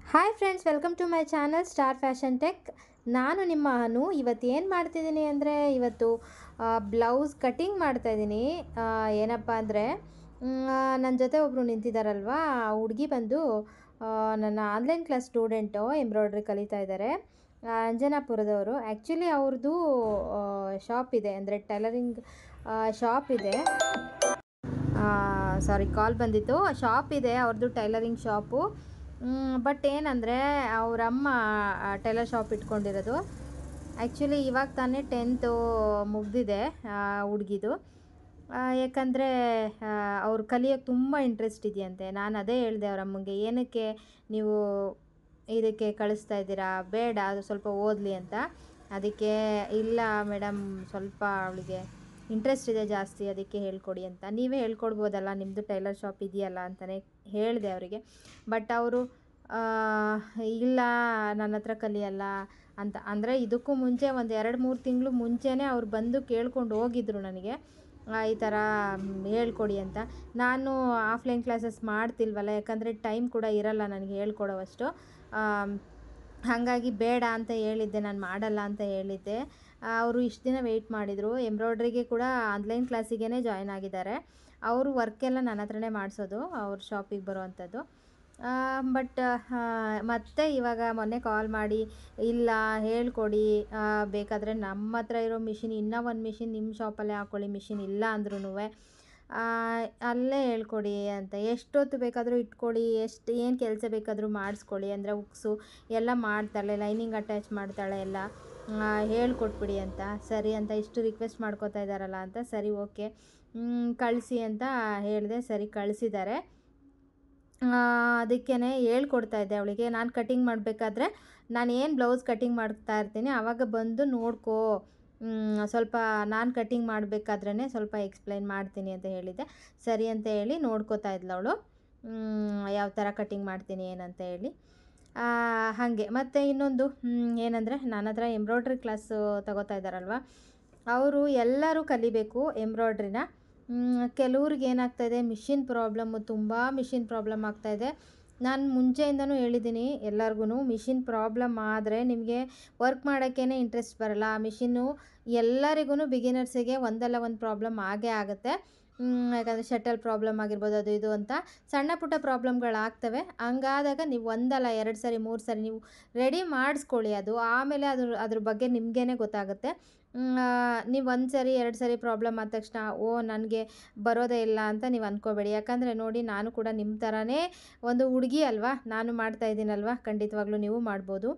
Hi friends, welcome to my channel Star Fashion Tech. ನಾನು ನಿಮ್ಮ ಅನು. ಇವತ್ತು ಏನು ಮಾಡ್ತಿದ್ದೀನಿ ಅಂದರೆ, ಇವತ್ತು ಬ್ಲೌಸ್ ಕಟಿಂಗ್ ಮಾಡ್ತಾಯಿದ್ದೀನಿ. ಏನಪ್ಪ ಅಂದರೆ, ನನ್ನ ಜೊತೆ ಒಬ್ಬರು ನಿಂತಿದ್ದಾರಲ್ವ, ಆ ಹುಡುಗಿ ಬಂದು ನನ್ನ ಆನ್ಲೈನ್ ಕ್ಲಾಸ್ ಸ್ಟೂಡೆಂಟು, ಎಂಬ್ರಾಯ್ಡ್ರಿ ಕಲಿತಾ ಇದ್ದಾರೆ, ಅಂಜನಾಪುರದವರು. ಆ್ಯಕ್ಚುಲಿ ಅವ್ರದ್ದು ಶಾಪ್ ಇದೆ, ಅಂದರೆ ಟೈಲರಿಂಗ್ ಶಾಪ್ ಇದೆ. ಸಾರಿ, ಕಾಲ್ ಬಂದಿತ್ತು. ಶಾಪ್ ಇದೆ ಅವ್ರದ್ದು, ಟೈಲರಿಂಗ್ ಶಾಪು. ಬಟ್ ಏನಂದರೆ, ಅವರಮ್ಮ ಟೈಲರ್ ಶಾಪ್ ಇಟ್ಕೊಂಡಿರೋದು. ಆ್ಯಕ್ಚುಲಿ ಇವಾಗ ತಾನೇ 10th ಮುಗಿದಿದೆ ಹುಡುಗಿದು. ಯಾಕಂದರೆ ಅವ್ರು ಕಲಿಯೋಕ್ಕೆ ತುಂಬ ಇಂಟ್ರೆಸ್ಟ್ ಇದೆಯಂತೆ. ನಾನು ಅದೇ ಹೇಳಿದೆ ಅವರಮ್ಮಂಗೆ, ಏನಕ್ಕೆ ನೀವು ಇದಕ್ಕೆ ಕಳಿಸ್ತಾ ಇದ್ದೀರಾ, ಬೇಡ ಅದು ಸ್ವಲ್ಪ ಓದಲಿ ಅಂತ. ಅದಕ್ಕೆ ಇಲ್ಲ ಮೇಡಮ್, ಸ್ವಲ್ಪ ಅವಳಿಗೆ ಇಂಟ್ರೆಸ್ಟ್ ಇದೆ ಜಾಸ್ತಿ, ಅದಕ್ಕೆ ಹೇಳ್ಕೊಡಿ ಅಂತ. ನೀವೇ ಹೇಳ್ಕೊಡ್ಬೋದಲ್ಲ, ನಿಮ್ಮದು ಟೈಲರ್ ಶಾಪ್ ಇದೆಯಲ್ಲ ಅಂತಲೇ ಹೇಳಿದೆ ಅವರಿಗೆ. ಬಟ್ ಅವರು ಇಲ್ಲ, ನನ್ನ ಹತ್ರ ಕಲಿಯಲ್ಲ ಅಂತ. ಅಂದರೆ ಇದಕ್ಕೂ ಮುಂಚೆ ಒಂದು 2-3 ತಿಂಗಳು ಮುಂಚೆನೇ ಅವ್ರು ಬಂದು ಕೇಳ್ಕೊಂಡು ಹೋಗಿದ್ರು ನನಗೆ, ಈ ಥರ ಹೇಳ್ಕೊಡಿ ಅಂತ. ನಾನು ಆಫ್ಲೈನ್ ಕ್ಲಾಸಸ್ ಮಾಡ್ತಿಲ್ವಲ್ಲ, ಯಾಕಂದರೆ ಟೈಮ್ ಕೂಡ ಇರಲ್ಲ ನನಗೆ ಹೇಳ್ಕೊಡೋವಷ್ಟು. ಹಾಗಾಗಿ ಬೇಡ ಅಂತ ಹೇಳಿದ್ದೆ, ನಾನು ಮಾಡಲ್ಲ ಅಂತ ಹೇಳಿದ್ದೆ. ಅವರು ಇಷ್ಟು ದಿನ ವೆಯ್ಟ್ ಮಾಡಿದರು. ಎಂಬ್ರಾಯ್ಡ್ರಿಗೆ ಕೂಡ ಆನ್ಲೈನ್ ಕ್ಲಾಸಿಗೇ ಜಾಯ್ನ್ ಆಗಿದ್ದಾರೆ. ಅವರು ವರ್ಕೆಲ್ಲ ನನ್ನ ಹತ್ರನೇ ಮಾಡಿಸೋದು, ಅವ್ರ ಶಾಪಿಗೆ ಬರೋವಂಥದ್ದು. ಬಟ್ ಮತ್ತೆ ಇವಾಗ ಮೊನ್ನೆ ಕಾಲ್ ಮಾಡಿ, ಇಲ್ಲ ಹೇಳ್ಕೊಡಿ, ಬೇಕಾದರೆ ನಮ್ಮ ಹತ್ರ ಇರೋ ಮಿಷಿನ್, ಇನ್ನೂ ಒಂದು ಮಿಷಿನ್ ನಿಮ್ಮ ಶಾಪಲ್ಲೇ ಹಾಕ್ಕೊಳ್ಳಿ, ಮಿಷಿನ್ ಇಲ್ಲ ಅಂದ್ರೂ ಅಲ್ಲೇ ಹೇಳ್ಕೊಡಿ ಅಂತ. ಎಷ್ಟೊತ್ತು ಬೇಕಾದರೂ ಇಟ್ಕೊಳ್ಳಿ, ಏನು ಕೆಲಸ ಬೇಕಾದರೂ ಮಾಡಿಸ್ಕೊಳ್ಳಿ, ಅಂದರೆ ಉಕ್ಸು ಎಲ್ಲ ಮಾಡ್ತಾಳೆ, ಲೈನಿಂಗ್ ಅಟ್ಯಾಚ್ ಮಾಡ್ತಾಳೆ, ಎಲ್ಲ ಹೇಳ್ಕೊಟ್ಬಿಡಿ ಅಂತ. ಸರಿ ಅಂತ ಇಷ್ಟು ರಿಕ್ವೆಸ್ಟ್ ಮಾಡ್ಕೋತಾ ಇದ್ದಾರಲ್ಲ ಅಂತ, ಸರಿ ಓಕೆ ಕಳಿಸಿ ಅಂತ ಹೇಳಿದೆ. ಸರಿ ಕಳಿಸಿದ್ದಾರೆ. ಅದಕ್ಕೇ ಹೇಳ್ಕೊಡ್ತಾ ಇದ್ದೆ ಅವಳಿಗೆ. ನಾನು ಕಟಿಂಗ್ ಮಾಡಬೇಕಾದ್ರೆ, ನಾನು ಏನು ಬ್ಲೌಸ್ ಕಟಿಂಗ್ ಮಾಡ್ತಾ ಇರ್ತೀನಿ ಆವಾಗ ಬಂದು ನೋಡ್ಕೋ, ಸ್ವಲ್ಪ ನಾನು ಕಟಿಂಗ್ ಮಾಡಬೇಕಾದ್ರೇ ಸ್ವಲ್ಪ ಎಕ್ಸ್ಪ್ಲೈನ್ ಮಾಡ್ತೀನಿ ಅಂತ ಹೇಳಿದ್ದೆ. ಸರಿ ಅಂತ ಹೇಳಿ ನೋಡ್ಕೋತಾ ಇದ್ಲು ಅವಳು, ಯಾವ ಥರ ಕಟಿಂಗ್ ಮಾಡ್ತೀನಿ ಏನಂತ ಹೇಳಿ. ಹಾಗೆ ಮತ್ತು ಇನ್ನೊಂದು ಏನಂದರೆ, ನನ್ನ ಹತ್ರ ಎಂಬ್ರಾಯ್ಡ್ರಿ ಕ್ಲಾಸು ತಗೋತಾ ಇದ್ದಾರಲ್ವ, ಅವರು ಎಲ್ಲರೂ ಕಲಿಬೇಕು ಎಂಬ್ರಾಯ್ಡ್ರಿನ. ಕೆಲವ್ರಿಗೆ ಏನಾಗ್ತಾಯಿದೆ, ಮಿಷಿನ್ ಪ್ರಾಬ್ಲಮ್ಮು, ತುಂಬ ಮಿಷಿನ್ ಪ್ರಾಬ್ಲಮ್ ಆಗ್ತಾಯಿದೆ. ನಾನು ಮುಂಚೆಯಿಂದನೂ ಹೇಳಿದ್ದೀನಿ ಎಲ್ಲರಿಗೂ, ಮಿಷಿನ್ ಪ್ರಾಬ್ಲಮ್ ಆದರೆ ನಿಮಗೆ ವರ್ಕ್ ಮಾಡೋಕ್ಕೇ ಇಂಟ್ರೆಸ್ಟ್ ಬರಲ್ಲ. ಆ ಮಿಷಿನ್ನು ಎಲ್ಲರಿಗೂ, ಬಿಗಿನರ್ಸಿಗೆ ಒಂದಲ್ಲ ಒಂದು ಪ್ರಾಬ್ಲಮ್ ಆಗೇ ಆಗುತ್ತೆ. ಯಾಕಂದರೆ ಶಟಲ್ ಪ್ರಾಬ್ಲಮ್ ಆಗಿರ್ಬೋದು, ಅದು ಇದು ಅಂತ ಸಣ್ಣ ಪುಟ್ಟ ಪ್ರಾಬ್ಲಮ್ಗಳಾಗ್ತವೆ. ಹಂಗಾದಾಗ ನೀವು ಒಂದಲ್ಲ 2 ಸರಿ 3 ಸರಿ ನೀವು ರೆಡಿ ಮಾಡಿಸ್ಕೊಳ್ಳಿ. ಅದು ಆಮೇಲೆ ಅದ್ರ ಬಗ್ಗೆ ನಿಮಗೇ ಗೊತ್ತಾಗುತ್ತೆ. ನೀವು 1 ಸರಿ 2 ಸರಿ ಪ್ರಾಬ್ಲಮ್ ಆದ ತಕ್ಷಣ ನನಗೆ ಬರೋದೇ ಇಲ್ಲ ಅಂತ ನೀವು ಅಂದ್ಕೋಬೇಡಿ. ಯಾಕಂದರೆ ನೋಡಿ, ನಾನು ಕೂಡ ನಿಮ್ಮ ಥರನೇ ಒಂದು ಹುಡುಗಿ ಅಲ್ವಾ, ನಾನು ಮಾಡ್ತಾ ಇದ್ದೀನಲ್ವ, ಖಂಡಿತವಾಗ್ಲೂ ನೀವು ಮಾಡ್ಬೋದು.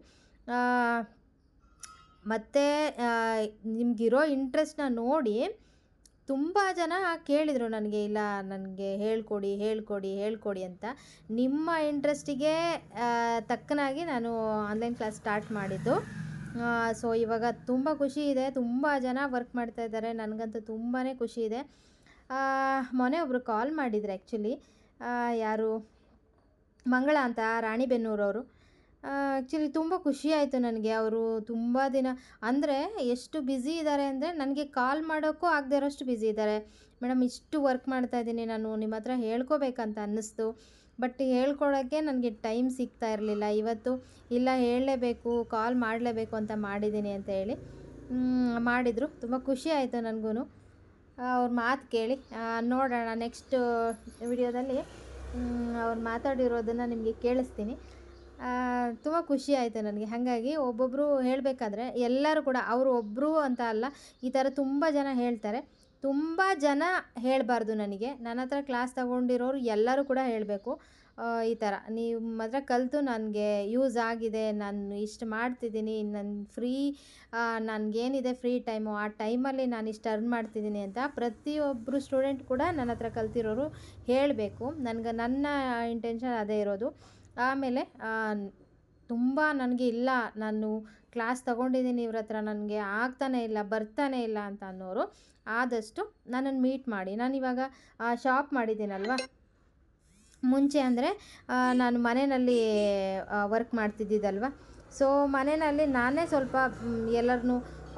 ಮತ್ತು ನಿಮಗಿರೋ ಇಂಟ್ರೆಸ್ಟ್ನ ನೋಡಿ ತುಂಬ ಜನ ಕೇಳಿದರು ನನಗೆ, ಇಲ್ಲ ನನಗೆ ಹೇಳ್ಕೊಡಿ ಅಂತ. ನಿಮ್ಮ ಇಂಟ್ರೆಸ್ಟಿಗೆ ತಕ್ಕನಾಗಿ ನಾನು ಆನ್ಲೈನ್ ಕ್ಲಾಸ್ ಸ್ಟಾರ್ಟ್ ಮಾಡಿದ್ದು. ಸೊ ಇವಾಗ ತುಂಬ ಖುಷಿ ಇದೆ, ತುಂಬ ಜನ ವರ್ಕ್ ಮಾಡ್ತಾ ಇದ್ದಾರೆ, ನನಗಂತೂ ತುಂಬಾ ಖುಷಿ ಇದೆ. ಮೊನ್ನೆ ಒಬ್ಬರು ಕಾಲ್ ಮಾಡಿದ್ರು, ಆ್ಯಕ್ಚುಲಿ ಯಾರು, ಮಂಗಳ ಅಂತ, ರಾಣಿಬೆನ್ನೂರವರು. ಆ್ಯಕ್ಚುಲಿ ತುಂಬ ಖುಷಿ ಆಯಿತು ನನಗೆ. ಅವರು ತುಂಬ ದಿನ, ಅಂದರೆ ಎಷ್ಟು ಬ್ಯುಸಿ ಇದ್ದಾರೆ ಅಂದರೆ, ನನಗೆ ಕಾಲ್ ಮಾಡೋಕ್ಕೂ ಆಗದೆ ಇರೋಷ್ಟು ಬ್ಯುಸಿ ಇದ್ದಾರೆ. ಮೇಡಮ್, ಇಷ್ಟು ವರ್ಕ್ ಮಾಡ್ತಾಯಿದ್ದೀನಿ, ನಾನು ನಿಮ್ಮ ಹತ್ರ ಹೇಳ್ಕೋಬೇಕಂತ ಅನ್ನಿಸ್ತು, ಬಟ್ ಹೇಳ್ಕೊಳೋಕ್ಕೆ ನನಗೆ ಟೈಮ್ ಸಿಗ್ತಾ ಇರಲಿಲ್ಲ. ಇವತ್ತು ಇಲ್ಲ, ಹೇಳಲೇಬೇಕು, ಕಾಲ್ ಮಾಡಲೇಬೇಕು ಅಂತ ಮಾಡಿದ್ದೀನಿ ಅಂತ ಹೇಳಿ ಮಾಡಿದರು. ತುಂಬ ಖುಷಿ ಆಯಿತು ನನಗೂ ಅವ್ರ ಮಾತು ಕೇಳಿ. ನೋಡೋಣ, ನೆಕ್ಸ್ಟ್ ವಿಡಿಯೋದಲ್ಲಿ ಅವ್ರು ಮಾತಾಡಿರೋದನ್ನು ನಿಮಗೆ ಕೇಳಿಸ್ತೀನಿ. ತುಂಬ ಖುಷಿ ಆಯಿತು ನನಗೆ. ಹಾಗಾಗಿ ಒಬ್ಬೊಬ್ಬರು ಹೇಳಬೇಕಾದ್ರೆ ಎಲ್ಲರೂ ಕೂಡ, ಅವರು ಒಬ್ಬರು ಅಂತ ಅಲ್ಲ, ಈ ಥರ ತುಂಬ ಜನ ಹೇಳ್ತಾರೆ. ತುಂಬ ಜನ ಹೇಳಬಾರ್ದು ನನಗೆ. ನನ್ನ ಹತ್ರ ಕ್ಲಾಸ್ ತಗೊಂಡಿರೋರು ಎಲ್ಲರೂ ಕೂಡ ಹೇಳಬೇಕು, ಈ ಥರ ನಿಮ್ಮ ಹತ್ರ ಕಲಿತು ನನಗೆ ಯೂಸ್ ಆಗಿದೆ, ನಾನು ಇಷ್ಟು ಮಾಡ್ತಿದ್ದೀನಿ, ನನಗೇನಿದೆ ಫ್ರೀ ಟೈಮು, ಆ ಟೈಮಲ್ಲಿ ನಾನು ಇಷ್ಟು ಅರ್ನ್ ಮಾಡ್ತಿದ್ದೀನಿ ಅಂತ ಪ್ರತಿಯೊಬ್ಬರು ಸ್ಟೂಡೆಂಟ್ ಕೂಡ ನನ್ನ ಹತ್ರ ಕಲ್ತಿರೋರು ಹೇಳಬೇಕು. ನನ್ನ ಇಂಟೆನ್ಷನ್ ಅದೇ ಇರೋದು. ಆಮೇಲೆ ತುಂಬ ನನಗೆ, ಇಲ್ಲ ನಾನು ಕ್ಲಾಸ್ ತಗೊಂಡಿದ್ದೀನಿ ಇವ್ರ ಹತ್ರ, ನನಗೆ ಬರ್ತಾನೆ ಇಲ್ಲ ಅಂತ ಅನ್ನೋರು ಆದಷ್ಟು ನನ್ನನ್ನು ಮೀಟ್ ಮಾಡಿ. ನಾನಿವಾಗ ಶಾಪ್ ಮಾಡಿದ್ದೀನಲ್ವ, ಮುಂಚೆ ಅಂದರೆ ನಾನು ಮನೆಯಲ್ಲಿ ವರ್ಕ್ ಮಾಡ್ತಿದ್ದಿದ್ದಲ್ವ. ಸೊ ಮನೆಯಲ್ಲಿ ನಾನೇ ಸ್ವಲ್ಪ ಎಲ್ಲರನ್ನೂ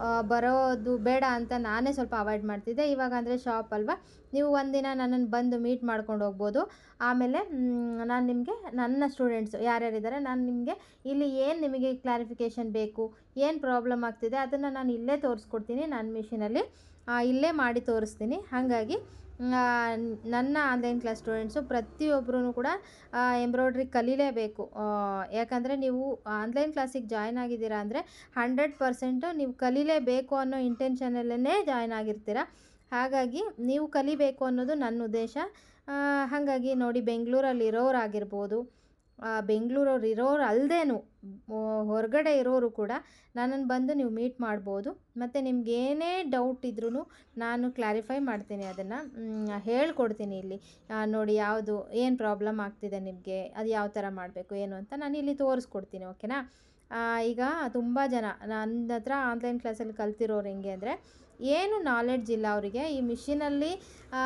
ಬರೋದು ಬೇಡ ಅಂತ ನಾನೇ ಸ್ವಲ್ಪ ಅವಾಯ್ಡ್ ಮಾಡ್ತಿದ್ದೆ. ಇವಾಗ ಅಂದರೆ ಶಾಪ್ ಅಲ್ವಾ, ನೀವು ಒಂದಿನ ನನ್ನನ್ನು ಬಂದು ಮೀಟ್ ಮಾಡ್ಕೊಂಡು ಹೋಗ್ಬೋದು. ಆಮೇಲೆ ನಾನು ನಿಮಗೆ ನನ್ನ ಸ್ಟೂಡೆಂಟ್ಸು ಯಾರ್ಯಾರಿದ್ದಾರೆ, ನಾನು ನಿಮಗೆ ಇಲ್ಲಿ ಏನು ನಿಮಗೆ ಕ್ಲಾರಿಫಿಕೇಷನ್ ಬೇಕು, ಏನು ಪ್ರಾಬ್ಲಮ್ ಆಗ್ತಿದೆ ಅದನ್ನು ನಾನು ಇಲ್ಲೇ ತೋರಿಸ್ಕೊಡ್ತೀನಿ. ನನ್ನ ಮಿಷಿನಲ್ಲಿ ಇಲ್ಲೇ ಮಾಡಿ ತೋರಿಸ್ತೀನಿ. ಹಾಗಾಗಿ ನನ್ನ ಆನ್ಲೈನ್ ಕ್ಲಾಸ್ ಸ್ಟೂಡೆಂಟ್ಸು ಪ್ರತಿಯೊಬ್ಬರೂ ಕೂಡ ಎಂಬ್ರಾಯ್ಡ್ರಿ ಕಲೀಲೇಬೇಕು. ಯಾಕಂದರೆ ನೀವು ಆನ್ಲೈನ್ ಕ್ಲಾಸಿಗೆ ಜಾಯ್ನ್ ಆಗಿದ್ದೀರಾ ಅಂದರೆ 100% ನೀವು ಕಲೀಲೇಬೇಕು ಅನ್ನೋ ಇಂಟೆನ್ಷನಲ್ಲೇ ಜಾಯ್ನ್ ಆಗಿರ್ತೀರ. ಹಾಗಾಗಿ ನೀವು ಕಲಿಬೇಕು ಅನ್ನೋದು ನನ್ನ ಉದ್ದೇಶ. ಹಾಗಾಗಿ ನೋಡಿ, ಬೆಂಗಳೂರಲ್ಲಿ ಇರೋರಾಗಿರ್ಬೋದು, ಬೆಂಗಳೂರವ್ರು ಇರೋರು ಅಲ್ಲದೇನು ಹೊರಗಡೆ ಇರೋರು ಕೂಡ ನನ್ನನ್ನು ಬಂದು ನೀವು ಮೀಟ್ ಮಾಡ್ಬೋದು. ಮತ್ತು ನಿಮ್ಗೇನೇ ಡೌಟ್ ಇದ್ರೂ ನಾನು ಕ್ಲಾರಿಫೈ ಮಾಡ್ತೀನಿ, ಅದನ್ನು ಹೇಳ್ಕೊಡ್ತೀನಿ. ಇಲ್ಲಿ ನೋಡಿ ಯಾವುದು ಏನು ಪ್ರಾಬ್ಲಮ್ ಆಗ್ತಿದೆ ನಿಮಗೆ, ಅದು ಯಾವ ಥರ ಮಾಡಬೇಕು ಏನು ಅಂತ ನಾನು ಇಲ್ಲಿ ತೋರಿಸ್ಕೊಡ್ತೀನಿ. ಓಕೆನಾ? ಈಗ ತುಂಬ ಜನ ನನ್ನ ಹತ್ರ ಆನ್ಲೈನ್ ಕ್ಲಾಸಲ್ಲಿ ಕಲ್ತಿರೋರು ಹೆಂಗೆ ಅಂದರೆ, ಏನು ನಾಲೆಡ್ಜ್ ಇಲ್ಲ ಅವರಿಗೆ, ಈ ಮಿಷಿನಲ್ಲಿ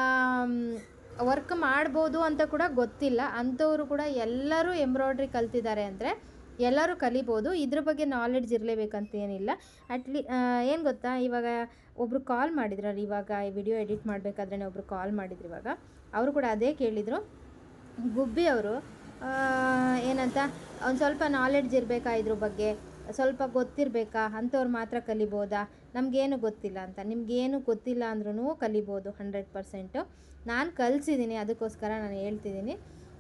ವರ್ಕ್ ಮಾಡ್ಬೋದು ಅಂತ ಕೂಡ ಗೊತ್ತಿಲ್ಲ. ಅಂಥವರು ಕೂಡ ಎಲ್ಲರೂ ಎಂಬ್ರಾಯ್ಡ್ರಿ ಕಲ್ತಿದ್ದಾರೆ ಅಂದರೆ ಎಲ್ಲರೂ ಕಲಿಬೋದು. ಇದ್ರ ಬಗ್ಗೆ ನಾಲೆಡ್ಜ್ ಇರಲೇಬೇಕಂತ ಏನಿಲ್ಲ. ಏನು ಗೊತ್ತಾ, ಇವಾಗ ಒಬ್ಬರು ಕಾಲ್ ಮಾಡಿದ್ರು, ಇವಾಗ ಈ ವಿಡಿಯೋ ಎಡಿಟ್ ಮಾಡಬೇಕಾದ್ರೆ ಒಬ್ಬರು ಕಾಲ್ ಮಾಡಿದ್ರು. ಇವಾಗ ಅವರು ಕೂಡ ಅದೇ ಕೇಳಿದರು, ಗುಬ್ಬಿ ಅವರು. ಏನಂತ, ಒಂದು ಸ್ವಲ್ಪ ನಾಲೆಡ್ಜ್ ಇರಬೇಕಾ ಇದ್ರ ಬಗ್ಗೆ, ಸ್ವಲ್ಪ ಗೊತ್ತಿರಬೇಕಾ, ಅಂಥವ್ರು ಮಾತ್ರ ಕಲಿಬೋದಾ, ನಮಗೇನು ಗೊತ್ತಿಲ್ಲ ಅಂತ. ನಿಮಗೇನು ಗೊತ್ತಿಲ್ಲ ಅಂದ್ರೂ ಕಲಿಬೋದು 100%. ನಾನು ಕಲಿಸಿದ್ದೀನಿ, ಅದಕ್ಕೋಸ್ಕರ ನಾನು ಹೇಳ್ತಿದ್ದೀನಿ.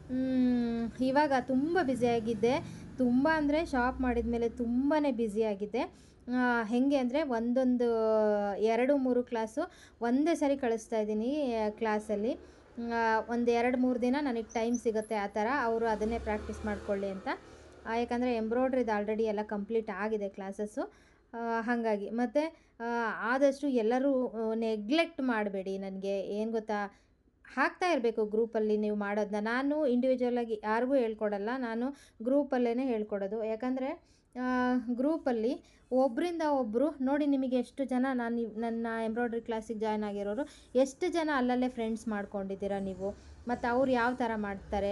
ಇವಾಗ ತುಂಬ ಬ್ಯುಸಿಯಾಗಿದ್ದೆ, ತುಂಬ ಅಂದರೆ ಶಾಪ್ ಮಾಡಿದ ಮೇಲೆ ತುಂಬಾ ಬ್ಯುಸಿಯಾಗಿದ್ದೆ. ಹೇಗೆ ಅಂದರೆ ಒಂದೊಂದು 2-3 ಕ್ಲಾಸು ಒಂದೇ ಸರಿ ಕಳಿಸ್ತಾ ಇದ್ದೀನಿ ಕ್ಲಾಸಲ್ಲಿ. ಒಂದು 2-3 ದಿನ ನನಗೆ ಟೈಮ್ ಸಿಗುತ್ತೆ, ಆ ಥರ ಅವರು ಅದನ್ನೇ ಪ್ರಾಕ್ಟೀಸ್ ಮಾಡ್ಕೊಳ್ಳಿ ಅಂತ. ಯಾಕಂದರೆ ಎಂಬ್ರಾಯ್ಡ್ರಿದು ಆಲ್ರೆಡಿ ಎಲ್ಲ ಕಂಪ್ಲೀಟ್ ಆಗಿದೆ ಕ್ಲಾಸಸ್ಸು. ಹಾಗಾಗಿ ಮತ್ತು ಆದಷ್ಟು ಎಲ್ಲರೂ ನೆಗ್ಲೆಕ್ಟ್ ಮಾಡಬೇಡಿ. ನನಗೆ ಏನು ಗೊತ್ತಾ, ಹಾಕ್ತಾ ಇರಬೇಕು ಗ್ರೂಪಲ್ಲಿ ನೀವು ಮಾಡೋದನ್ನ. ನಾನು ಇಂಡಿವಿಜುವಲಾಗಿ ಯಾರಿಗೂ ಹೇಳ್ಕೊಡಲ್ಲ, ನಾನು ಗ್ರೂಪಲ್ಲೇ ಹೇಳ್ಕೊಡೋದು. ಯಾಕಂದರೆ ಗ್ರೂಪಲ್ಲಿ ಒಬ್ಬರಿಂದ ಒಬ್ಬರು ನೋಡಿ, ನಿಮಗೆ ಎಷ್ಟು ಜನ ನನ್ನ ಎಂಬ್ರಾಯ್ಡ್ರಿ ಕ್ಲಾಸಿಗೆ ಜಾಯ್ನ್ ಆಗಿರೋರು ಎಷ್ಟು ಜನ ಅಲ್ಲಲ್ಲೇ ಫ್ರೆಂಡ್ಸ್ ಮಾಡ್ಕೊಂಡಿದ್ದೀರಾ ನೀವು. ಮತ್ತು ಅವ್ರು ಯಾವ ಥರ ಮಾಡ್ತಾರೆ,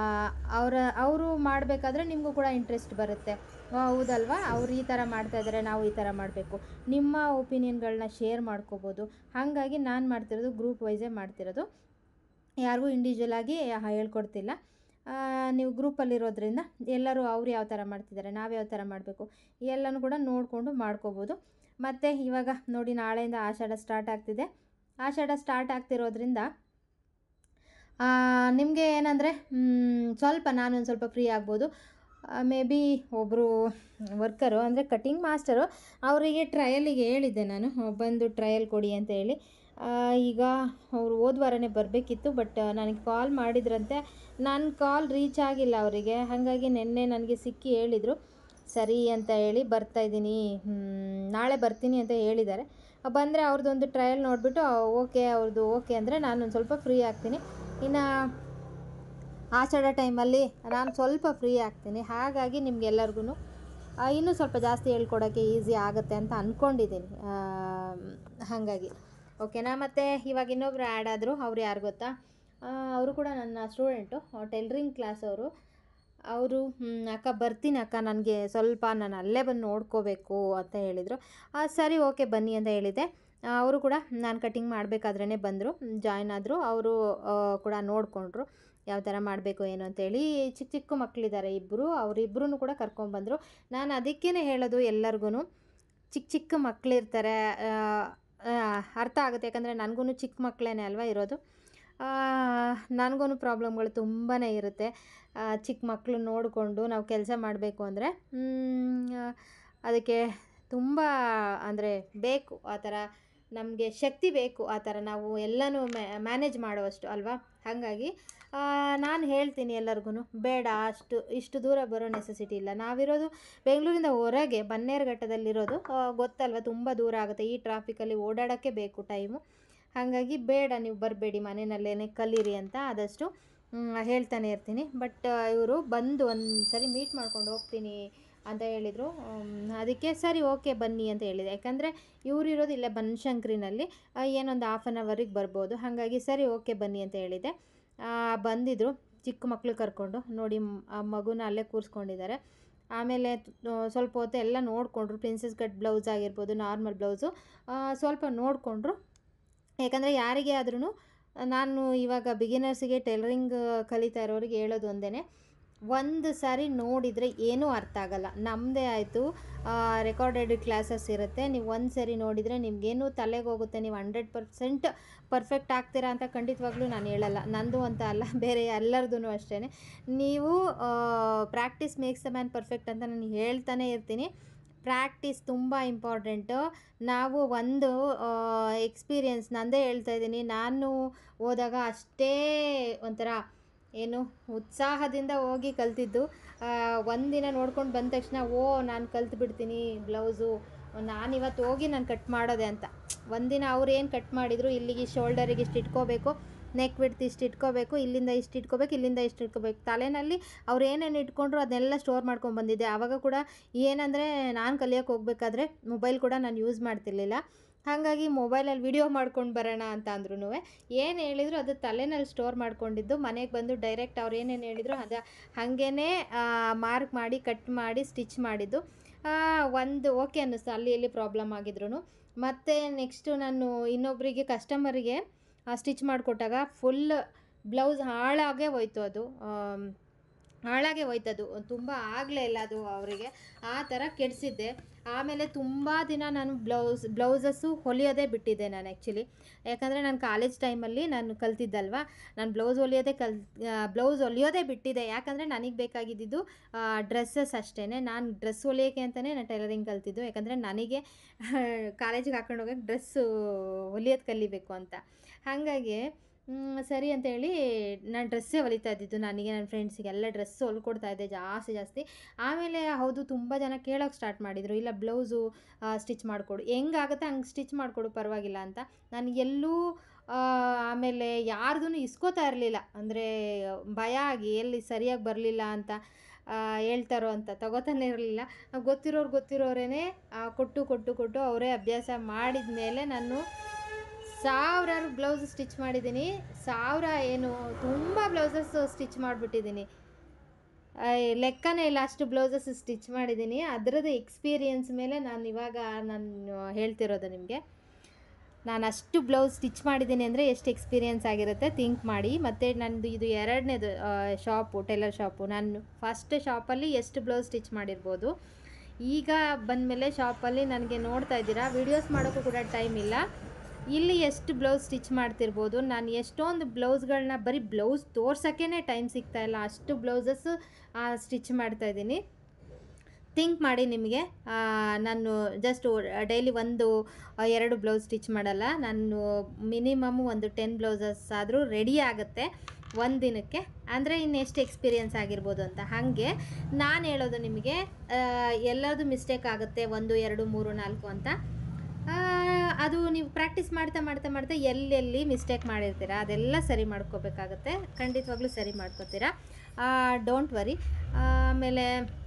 ಅವರು ಮಾಡಬೇಕಾದ್ರೆ ನಿಮಗೂ ಕೂಡ ಇಂಟ್ರೆಸ್ಟ್ ಬರುತ್ತೆ. ಹೌದಲ್ವಾ, ಅವ್ರು ಈ ಥರ ಮಾಡ್ತಾಯಿದ್ದಾರೆ, ನಾವು ಈ ಥರ ಮಾಡಬೇಕು, ನಿಮ್ಮ ಒಪಿನಿಯನ್ಗಳನ್ನ ಶೇರ್ ಮಾಡ್ಕೋಬೋದು. ಹಾಗಾಗಿ ನಾನು ಮಾಡ್ತಿರೋದು ಗ್ರೂಪ್ ವೈಸೇ ಮಾಡ್ತಿರೋದು, ಯಾರಿಗೂ ಇಂಡಿವಿಜುವಲಾಗಿ ಹೇಳ್ಕೊಡ್ತಿಲ್ಲ. ನೀವು ಗ್ರೂಪಲ್ಲಿರೋದ್ರಿಂದ ಎಲ್ಲರೂ ಅವ್ರು ಯಾವ ಥರ ಮಾಡ್ತಿದ್ದಾರೆ, ನಾವು ಯಾವ ಥರ ಮಾಡಬೇಕು ಎಲ್ಲನೂ ಕೂಡ ನೋಡಿಕೊಂಡು ಮಾಡ್ಕೋಬೋದು. ಮತ್ತು ಇವಾಗ ನೋಡಿ, ನಾಳೆಯಿಂದ ಆಷಾಢ ಸ್ಟಾರ್ಟ್ ಆಗ್ತಿದೆ. ಆಷಾಢ ಸ್ಟಾರ್ಟ್ ಆಗ್ತಿರೋದ್ರಿಂದ ನಿಮಗೆ ಏನಂದರೆ ನಾನೊಂದು ಸ್ವಲ್ಪ ಫ್ರೀ ಆಗ್ಬೋದು. ಮೇ ಬಿ ಒಬ್ಬರು ವರ್ಕರು ಅಂದರೆ ಕಟಿಂಗ್ ಮಾಸ್ಟರು, ಅವರಿಗೆ ಟ್ರಯಲಿಗೆ ಹೇಳಿದ್ದೆ ನಾನು, ಬಂದು ಟ್ರಯಲ್ ಕೊಡಿ ಅಂತ ಹೇಳಿ. ಈಗ ಅವರು ಹೋದ ವಾರನೇ ಬರಬೇಕಿತ್ತು, ಬಟ್ ನನಗೆ ಕಾಲ್ ಮಾಡಿದ್ರಂತೆ, ನನ್ನ ಕಾಲ್ ರೀಚ್ ಆಗಿಲ್ಲ ಅವರಿಗೆ. ಹಾಗಾಗಿ ನಿನ್ನೆ ನನಗೆ ಸಿಕ್ಕಿ ಹೇಳಿದರು, ಸರಿ ಅಂತ ಹೇಳಿ ಬರ್ತಾಯಿದ್ದೀನಿ, ನಾಳೆ ಬರ್ತೀನಿ ಅಂತ ಹೇಳಿದ್ದಾರೆ. ಬಂದರೆ ಅವ್ರದ್ದೊಂದು ಟ್ರಯಲ್ ನೋಡಿಬಿಟ್ಟು ಅವ್ರದ್ದು ಓಕೆ ಅಂದರೆ ನಾನೊಂದು ಸ್ವಲ್ಪ ಫ್ರೀ ಆಗ್ತೀನಿ. ಇನ್ನು ಆಷಾಢ ಟೈಮಲ್ಲಿ ನಾನು ಸ್ವಲ್ಪ ಫ್ರೀ ಆಗ್ತೀನಿ. ಹಾಗಾಗಿ ನಿಮಗೆಲ್ಲರಿಗೂ ಇನ್ನೂ ಸ್ವಲ್ಪ ಜಾಸ್ತಿ ಹೇಳ್ಕೊಡೋಕ್ಕೆ ಈಸಿ ಆಗುತ್ತೆ ಅಂತ ಅಂದ್ಕೊಂಡಿದ್ದೀನಿ. ಹಾಗಾಗಿ ಓಕೆನಾ. ಮತ್ತು ಇವಾಗ ಇನ್ನೊಬ್ರು ಆ್ಯಡ್ ಆದರು, ಅವ್ರು ಯಾರು ಗೊತ್ತಾ, ಅವರು ಕೂಡ ನನ್ನ ಸ್ಟೂಡೆಂಟು, ಟೈಲರಿಂಗ್ ಕ್ಲಾಸ್ ಅವರು. ಅಕ್ಕ ಬರ್ತೀನಿ ಅಕ್ಕ, ನನಗೆ ಸ್ವಲ್ಪ ನಾನು ಅಲ್ಲೇ ಬಂದು ನೋಡ್ಕೋಬೇಕು ಅಂತ ಹೇಳಿದರು. ಸರಿ ಓಕೆ ಬನ್ನಿ ಅಂತ ಹೇಳಿದ್ದೆ. ಅವರು ಕೂಡ ನಾನು ಕಟಿಂಗ್ ಮಾಡಬೇಕಾದ್ರೇ ಬಂದರು, ಜಾಯ್ನ್ ಆದರು. ಅವರು ಕೂಡ ನೋಡಿಕೊಂಡ್ರು ಯಾವ ಥರ ಮಾಡಬೇಕು ಏನು ಅಂತೇಳಿ. ಚಿಕ್ಕ ಚಿಕ್ಕ ಮಕ್ಕಳಿದ್ದಾರೆ ಇಬ್ಬರು, ಅವರಿಬ್ಬರೂ ಕೂಡ ಕರ್ಕೊಂಡ್ಬಂದರು. ನಾನು ಅದಕ್ಕೇ ಹೇಳೋದು ಎಲ್ಲರಿಗೂ, ಚಿಕ್ಕ ಚಿಕ್ಕ ಮಕ್ಕಳಿರ್ತಾರೆ, ಅರ್ಥ ಆಗುತ್ತೆ. ಯಾಕಂದರೆ ನನಗೂ ಚಿಕ್ಕ ಮಕ್ಕಳೇ ಅಲ್ವಾ ಇರೋದು. ನನಗೂ ಪ್ರಾಬ್ಲಮ್ಗಳು ತುಂಬಾ ಇರುತ್ತೆ. ಚಿಕ್ಕ ಮಕ್ಕಳು ನೋಡಿಕೊಂಡು ನಾವು ಕೆಲಸ ಮಾಡಬೇಕು ಅಂದರೆ ಅದಕ್ಕೆ ತುಂಬ ಅಂದರೆ ಬೇಕು, ಆ ಥರ ನಮಗೆ ಶಕ್ತಿ ಬೇಕು, ಆ ಥರ ನಾವು ಎಲ್ಲನೂ ಮ್ಯಾನೇಜ್ ಮಾಡುವಷ್ಟು ಅಲ್ವಾ. ಹಾಗಾಗಿ ನಾನು ಹೇಳ್ತೀನಿ ಎಲ್ಲರಿಗೂ, ಬೇಡ ಇಷ್ಟು ದೂರ ಬರೋ ನೆಸೆಸಿಟಿ ಇಲ್ಲ. ನಾವಿರೋದು ಬೆಂಗಳೂರಿಂದ ಹೊರಗೆ ಬನ್ನೇರುಘಟ್ಟದಲ್ಲಿರೋದು, ಗೊತ್ತಲ್ವ, ತುಂಬ ದೂರ ಆಗುತ್ತೆ. ಈ ಟ್ರಾಫಿಕಲ್ಲಿ ಓಡಾಡೋಕ್ಕೆ ಬೇಕು ಟೈಮು. ಹಾಗಾಗಿ ಬೇಡ, ನೀವು ಬರಬೇಡಿ, ಮನೆಯಲ್ಲೇ ಕಲೀರಿ ಅಂತ ಆದಷ್ಟು ಹೇಳ್ತಾನೆ ಇರ್ತೀನಿ. ಬಟ್ ಇವರು ಬಂದು ಒಂದು ಸರಿ ಮೀಟ್ ಮಾಡ್ಕೊಂಡು ಹೋಗ್ತೀನಿ ಅಂತ ಹೇಳಿದರು. ಅದಕ್ಕೆ ಸರಿ ಓಕೆ ಬನ್ನಿ ಅಂತ ಹೇಳಿದೆ. ಯಾಕಂದರೆ ಇವರಿರೋದು ಇಲ್ಲೇ ಬನಶಂಕರಿನಲ್ಲಿ, ಏನೊಂದು 1/2 ಅವರಿಗೆ ಬರ್ಬೋದು. ಹಾಗಾಗಿ ಸರಿ ಓಕೆ ಬನ್ನಿ ಅಂತ ಹೇಳಿದೆ. ಬಂದಿದ್ದರು ಚಿಕ್ಕ ಮಕ್ಕಳು ಕರ್ಕೊಂಡು. ನೋಡಿ, ಆ ಮಗುನ ಅಲ್ಲೇ ಕೂರಿಸ್ಕೊಂಡಿದ್ದಾರೆ. ಆಮೇಲೆ ಸ್ವಲ್ಪ ಹೊತ್ತು ಎಲ್ಲ ನೋಡಿಕೊಂಡ್ರು, ಪ್ರಿನ್ಸೆಸ್ ಕಟ್ ಬ್ಲೌಸ್ ಆಗಿರ್ಬೋದು, ನಾರ್ಮಲ್ ಬ್ಲೌಸು ಸ್ವಲ್ಪ ನೋಡಿಕೊಂಡ್ರು. ಯಾಕಂದರೆ ಯಾರಿಗೇ ಆದ್ರೂ ನಾನು ಇವಾಗ ಬಿಗಿನರ್ಸಿಗೆ ಟೈಲರಿಂಗ್ ಕಲಿತಾ ಇರೋರಿಗೆ ಹೇಳೋದು ಒಂದೇ, ಒಂದು ಸಾರಿ ನೋಡಿದರೆ ಏನೂ ಅರ್ಥ ಆಗಲ್ಲ. ನಮ್ಮದೇ ಆಯಿತು ರೆಕಾರ್ಡೆಡ್ ಕ್ಲಾಸಸ್ ಇರುತ್ತೆ, ನೀವು ಒಂದು ಸಾರಿ ನೋಡಿದರೆ ನಿಮಗೇನು ತಲೆಗೆ ಹೋಗುತ್ತೆ, ನೀವು 100% ಪರ್ಫೆಕ್ಟ್ ಆಗ್ತೀರಾ ಅಂತ ಖಂಡಿತವಾಗ್ಲೂ ನಾನು ಹೇಳಲ್ಲ. ನಂದು ಅಂತ ಅಲ್ಲ, ಬೇರೆ ಎಲ್ಲರದೂ ಅಷ್ಟೇ. ನೀವು practice makes the man perfect ಅಂತ ನಾನು ಹೇಳ್ತಾನೆ ಇರ್ತೀನಿ. ಪ್ರಾಕ್ಟೀಸ್ ತುಂಬ ಇಂಪಾರ್ಟೆಂಟು. ನಾವು ಒಂದು ಎಕ್ಸ್ಪೀರಿಯೆನ್ಸ್ ನಂದೇ ಹೇಳ್ತಾ ಇದ್ದೀನಿ. ನಾನು ಹೋದಾಗ ಅಷ್ಟೇ ಒಂಥರ ಏನು ಉತ್ಸಾಹದಿಂದ ಹೋಗಿ ಕಲ್ತಿದ್ದು. ಒಂದಿನ ನೋಡ್ಕೊಂಡು ಬಂದ ತಕ್ಷಣ ನಾನು ಕಲ್ತ್ಬಿಡ್ತೀನಿ ಬ್ಲೌಸು, ನಾನಿವತ್ತು ಹೋಗಿ ನಾನು ಕಟ್ ಮಾಡೋದೆ ಅಂತ. ಒಂದಿನ ಅವ್ರು ಏನು ಕಟ್ ಮಾಡಿದರು, ಇಲ್ಲಿಗೆ ಶೋಲ್ಡರಿಗೆ ಇಷ್ಟು ಇಟ್ಕೋಬೇಕು, ನೆಕ್ ವಿಡ್ತ್ ಇಷ್ಟು ಇಟ್ಕೋಬೇಕು, ಇಲ್ಲಿಂದ ಇಷ್ಟು ಇಟ್ಕೋಬೇಕು, ಇಲ್ಲಿಂದ ಇಷ್ಟು ಇಟ್ಕೋಬೇಕು, ತಲೆಯಲ್ಲಿ ಅವ್ರು ಏನೇನು ಇಟ್ಕೊಂಡ್ರು ಅದನ್ನೆಲ್ಲ ಸ್ಟೋರ್ ಮಾಡ್ಕೊಂಡು ಬಂದಿದ್ದೆ. ಆವಾಗ ಕೂಡ ಏನಂದರೆ ನಾನು ಕಲಿಯೋಕ್ಕೆ ಹೋಗ್ಬೇಕಾದ್ರೆ ಮೊಬೈಲ್ ಕೂಡ ನಾನು ಯೂಸ್ ಮಾಡ್ತಿರ್ಲಿಲ್ಲ. ಹಾಗಾಗಿ ಮೊಬೈಲಲ್ಲಿ ವಿಡಿಯೋ ಮಾಡ್ಕೊಂಡು ಬರೋಣ ಅಂತ ಅಂದ್ರೂ ಏನು ಹೇಳಿದ್ರು ಅದು ತಲೆನಲ್ಲಿ ಸ್ಟೋರ್ ಮಾಡ್ಕೊಂಡಿದ್ದು. ಮನೆಗೆ ಬಂದು ಡೈರೆಕ್ಟ್ ಅವ್ರು ಏನೇನು ಹೇಳಿದ್ರು ಅದು ಹಾಗೇ ಮಾರ್ಕ್ ಮಾಡಿ ಕಟ್ ಮಾಡಿ ಸ್ಟಿಚ್ ಮಾಡಿದ್ದು. ಒಂದು ಓಕೆ ಅನ್ನಿಸ್ತು ಅಲ್ಲಿ ಎಲ್ಲಿ ಪ್ರಾಬ್ಲಮ್ ಆಗಿದ್ರು. ಮತ್ತು ನೆಕ್ಸ್ಟು ನಾನು ಇನ್ನೊಬ್ಬರಿಗೆ ಕಸ್ಟಮರಿಗೆ ಸ್ಟಿಚ್ ಮಾಡಿಕೊಟ್ಟಾಗ ಫುಲ್ ಬ್ಲೌಸ್ ಹಾಳಾಗೇ ಹೋಯ್ತು. ಹಾಳಾಗೆ ಹೋಯ್ತದು, ತುಂಬ ಆಗಲೇ ಇಲ್ಲ ಅದು ಅವರಿಗೆ, ಆ ಥರ ಕೆಡಿಸಿದ್ದೆ. ಆಮೇಲೆ ತುಂಬ ದಿನ ನಾನು ಬ್ಲೌಸಸ್ಸು ಹೊಲಿಯೋದೇ ಬಿಟ್ಟಿದ್ದೆ ನಾನು ಆ್ಯಕ್ಚುಲಿ. ಯಾಕಂದರೆ ನಾನು ಕಾಲೇಜ್ ಟೈಮಲ್ಲಿ ನಾನು ಕಲ್ತಿದ್ದಲ್ವ, ನಾನು ಬ್ಲೌಸ್ ಹೊಲಿಯೋದೇ ಬಿಟ್ಟಿದ್ದೆ. ಯಾಕಂದರೆ ನನಗೆ ಬೇಕಾಗಿದ್ದು ಡ್ರೆಸ್ಸಸ್ ಅಷ್ಟೇ. ನಾನು ಡ್ರೆಸ್ ಹೊಲಿಯೋಕ್ಕೆ ಅಂತಲೇ ನಾನು ಟೈಲರಿಂಗ್ ಕಲ್ತಿದ್ದು. ಯಾಕಂದರೆ ನನಗೆ ಕಾಲೇಜಿಗೆ ಹಾಕೊಂಡು ಹೋಗೋಕ್ಕೆ ಡ್ರೆಸ್ಸು ಹೊಲಿಯೋದು ಕಲಿಬೇಕು ಅಂತ. ಹಾಗಾಗಿ ಸರಿ ಅಂತೇಳಿ ನಾನು ಡ್ರೆಸ್ಸೇ ಹೊಲಿತಾ ಇದ್ದಿದ್ದು. ನನಗೆ ನನ್ನ ಫ್ರೆಂಡ್ಸಿಗೆಲ್ಲ ಡ್ರೆಸ್ ಹೊಲ್ಕೊಡ್ತಾಯಿದ್ದೆ ಜಾಸ್ತಿ. ಆಮೇಲೆ ಹೌದು ತುಂಬ ಜನ ಕೇಳೋಕ್ಕೆ ಸ್ಟಾರ್ಟ್ ಮಾಡಿದರು, ಇಲ್ಲ ಬ್ಲೌಸು ಸ್ಟಿಚ್ ಮಾಡಿಕೊಡು, ಹೆಂಗಾಗುತ್ತೆ ಹಂಗೆ ಸ್ಟಿಚ್ ಮಾಡಿಕೊಡು ಪರವಾಗಿಲ್ಲ ಅಂತ. ನಾನು ಎಲ್ಲೂ ಆಮೇಲೆ ಯಾರ್ದೂ ಇಸ್ಕೋತಾ ಇರಲಿಲ್ಲ. ಅಂದರೆ ಭಯ ಆಗಿ ಎಲ್ಲಿ ಸರಿಯಾಗಿ ಬರಲಿಲ್ಲ ಅಂತ ಹೇಳ್ತಾರೋ ಅಂತ ತಗೋತಾನೆ ಇರಲಿಲ್ಲ. ಗೊತ್ತಿರೋರೇ ಕೊಟ್ಟು ಅವರೇ ಅಭ್ಯಾಸ ಮಾಡಿದ ಮೇಲೆ ನಾನು ಸಾವಿರಾರು ಬ್ಲೌಸ್ ಸ್ಟಿಚ್ ಮಾಡಿದ್ದೀನಿ. ತುಂಬ ಬ್ಲೌಸಸ್ ಸ್ಟಿಚ್ ಮಾಡಿಬಿಟ್ಟಿದ್ದೀನಿ. ಲೆಕ್ಕನೇ ಇಲ್ಲ, ಅಷ್ಟು ಬ್ಲೌಸಸ್ ಸ್ಟಿಚ್ ಮಾಡಿದ್ದೀನಿ. ಅದರದ್ದು ಎಕ್ಸ್ಪೀರಿಯೆನ್ಸ್ ಮೇಲೆ ನಾನು ಹೇಳ್ತಿರೋದು ನಿಮಗೆ. ನಾನು ಅಷ್ಟು ಬ್ಲೌಸ್ ಸ್ಟಿಚ್ ಮಾಡಿದ್ದೀನಿ ಅಂದರೆ ಎಷ್ಟು ಎಕ್ಸ್ಪೀರಿಯೆನ್ಸ್ ಆಗಿರುತ್ತೆ ಥಿಂಕ್ ಮಾಡಿ. ಮತ್ತು ನನ್ನದು ಇದು 2ನೇದು ಟೈಲರ್ ಶಾಪು. ನಾನು ಫಸ್ಟ್ ಶಾಪಲ್ಲಿ ಎಷ್ಟು ಬ್ಲೌಸ್ ಸ್ಟಿಚ್ ಮಾಡಿರ್ಬೋದು. ಈಗ ಬಂದಮೇಲೆ ಶಾಪಲ್ಲಿ ನನಗೆ ನೋಡ್ತಾ ಇದ್ದೀರಾ, ವೀಡಿಯೋಸ್ ಮಾಡೋಕ್ಕೂ ಕೂಡ ಟೈಮ್ ಇಲ್ಲ. ಇಲ್ಲಿ ಎಷ್ಟು ಬ್ಲೌಸ್ ಸ್ಟಿಚ್ ಮಾಡ್ತಿರ್ಬೋದು. ನಾನು ಎಷ್ಟೊಂದು ಬ್ಲೌಸ್ಗಳನ್ನ ಬರೀ ಬ್ಲೌಸ್ ತೋರ್ಸೋಕ್ಕೇ ಟೈಮ್ ಸಿಗ್ತಾಯಿಲ್ಲ, ಅಷ್ಟು ಬ್ಲೌಸಸ್ ಸ್ಟಿಚ್ ಮಾಡ್ತಾಯಿದ್ದೀನಿ. ಥಿಂಕ್ ಮಾಡಿ ನಿಮಗೆ. ನಾನು ಜಸ್ಟ್ ಡೈಲಿ 1-2 ಬ್ಲೌಸ್ ಸ್ಟಿಚ್ ಮಾಡಲ್ಲ. ನಾನು ಮಿನಿಮಮ್ ಒಂದು 10 ಬ್ಲೌಸಸ್ ಆದರೂ ರೆಡಿ ಆಗುತ್ತೆ ಒಂದು ದಿನಕ್ಕೆ. ಅಂದರೆ ಇನ್ನೆಷ್ಟು ಎಕ್ಸ್ಪೀರಿಯೆನ್ಸ್ ಆಗಿರ್ಬೋದು ಅಂತ. ಹಾಗೆ ನಾನು ಹೇಳೋದು ನಿಮಗೆ, ಎಲ್ಲರದು ಮಿಸ್ಟೇಕ್ ಆಗುತ್ತೆ 1, 2, 3, 4 ಅಂತ. ಅದು ನೀವು ಪ್ರಾಕ್ಟೀಸ್ ಮಾಡ್ತಾ ಎಲ್ಲೆಲ್ಲಿ ಮಿಸ್ಟೇಕ್ ಮಾಡಿರ್ತೀರ ಅದೆಲ್ಲ ಸರಿ ಮಾಡ್ಕೋಬೇಕಾಗತ್ತೆ. ಖಂಡಿತವಾಗ್ಲೂ ಸರಿ ಮಾಡ್ಕೋತೀರಾ, ಡೋಂಟ್ ವರಿ. ಆಮೇಲೆ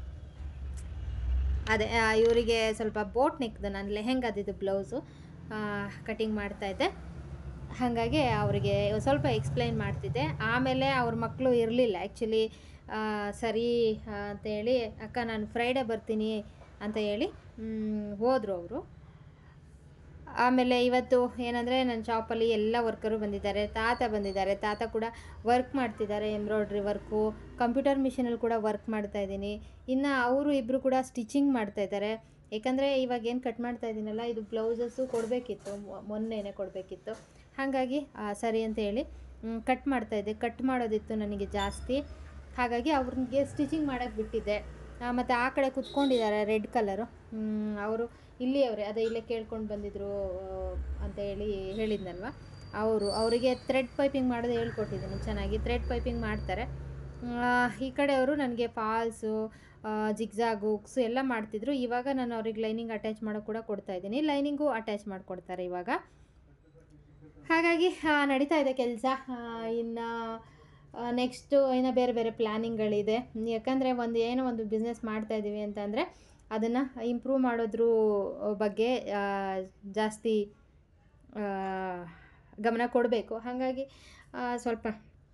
ಅದೇ ಇವರಿಗೆ ಸ್ವಲ್ಪ ಬೋಟ್ ನೆಕ್ದು ನಾನು ಲೆಹೆಂಗಾದಿದ್ದು ಬ್ಲೌಸು ಕಟಿಂಗ್ ಮಾಡ್ತಾಯಿದ್ದೆ. ಹಾಗಾಗಿ ಅವರಿಗೆ ಸ್ವಲ್ಪ ಎಕ್ಸ್ಪ್ಲೈನ್ ಮಾಡ್ತಿದ್ದೆ. ಆಮೇಲೆ ಅವ್ರ ಮಕ್ಕಳು ಇರಲಿಲ್ಲ ಆ್ಯಕ್ಚುಲಿ. ಸರಿ ಅಂತೇಳಿ, ಅಕ್ಕ ನಾನು ಫ್ರೈಡೇ ಬರ್ತೀನಿ ಅಂತ ಹೇಳಿ ಹೋದರು ಅವರು. ಆಮೇಲೆ ಇವತ್ತು ಏನಂದರೆ ನನ್ನ ಶಾಪಲ್ಲಿ ಎಲ್ಲ ವರ್ಕರು ಬಂದಿದ್ದಾರೆ. ತಾತ ಕೂಡ ವರ್ಕ್ ಮಾಡ್ತಿದ್ದಾರೆ, ಎಂಬ್ರಾಯ್ಡ್ರಿ ವರ್ಕು, ಕಂಪ್ಯೂಟರ್ ಮಿಷಿನಲ್ಲಿ ಕೂಡ ವರ್ಕ್ ಮಾಡ್ತಾಯಿದ್ದೀನಿ. ಇನ್ನು ಅವರು ಇಬ್ಬರು ಕೂಡ ಸ್ಟಿಚಿಂಗ್ ಮಾಡ್ತಾಯಿದ್ದಾರೆ. ಏಕೆಂದರೆ ಇವಾಗ ಏನು ಕಟ್ ಮಾಡ್ತಾ ಇದ್ದೀನಲ್ಲ, ಇದು ಬ್ಲೌಸಸ್ಸು ಕೊಡಬೇಕಿತ್ತು, ಮೊನ್ನೆನೇ ಕೊಡಬೇಕಿತ್ತು. ಹಾಗಾಗಿ ಸರಿ ಅಂತ ಹೇಳಿ ಕಟ್ ಮಾಡ್ತಾಯಿದ್ದೆ. ಕಟ್ ಮಾಡೋದಿತ್ತು ನನಗೆ ಜಾಸ್ತಿ, ಹಾಗಾಗಿ ಅವ್ರಿಗೆ ಸ್ಟಿಚಿಂಗ್ ಮಾಡೋಕ್ಕೆ ಬಿಟ್ಟಿದ್ದೆ. ಮತ್ತು ಆ ಕಡೆ ಕುತ್ಕೊಂಡಿದ್ದಾರೆ ರೆಡ್ ಕಲರು, ಅವರು ಇಲ್ಲಿಯವರೇ, ಅದೇ ಇಲ್ಲೇ ಕೇಳ್ಕೊಂಡು ಬಂದಿದ್ದರು ಅಂತ ಹೇಳಿದ್ನಲ್ವ ಅವರಿಗೆ ಥ್ರೆಡ್ ಪೈಪಿಂಗ್ ಮಾಡೋದು ಹೇಳ್ಕೊಟ್ಟಿದ್ದೀನಿ. ಚೆನ್ನಾಗಿ ಥ್ರೆಡ್ ಪೈಪಿಂಗ್ ಮಾಡ್ತಾರೆ. ಈ ಕಡೆಯವರು ನನಗೆ ಫಾಲ್ಸು, ಜಿಗ್ಜಾಗು, ಹುಕ್ಸು ಎಲ್ಲ ಮಾಡ್ತಿದ್ರು. ಇವಾಗ ನಾನು ಅವ್ರಿಗೆ ಲೈನಿಂಗ್ ಅಟ್ಯಾಚ್ ಮಾಡೋಕ್ಕೆ ಕೂಡ ಕೊಡ್ತಾಯಿದ್ದೀನಿ. ಲೈನಿಂಗು ಅಟ್ಯಾಚ್ ಮಾಡಿಕೊಡ್ತಾರೆ ಇವಾಗ. ಹಾಗಾಗಿ ನಡೀತಾ ಇದೆ ಕೆಲಸ. ಇನ್ನು ನೆಕ್ಸ್ಟು ಇನ್ನು ಬೇರೆ ಪ್ಲ್ಯಾನಿಂಗ್ಗಳಿದೆ. ಯಾಕಂದರೆ ಒಂದು ಬಿಸ್ನೆಸ್ ಮಾಡ್ತಾಯಿದ್ದೀವಿ ಅಂತಂದರೆ ಅದನ್ನು ಇಂಪ್ರೂವ್ ಮಾಡೋದ್ರ ಬಗ್ಗೆ ಜಾಸ್ತಿ ಗಮನ ಕೊಡಬೇಕು. ಹಾಗಾಗಿ ಸ್ವಲ್ಪ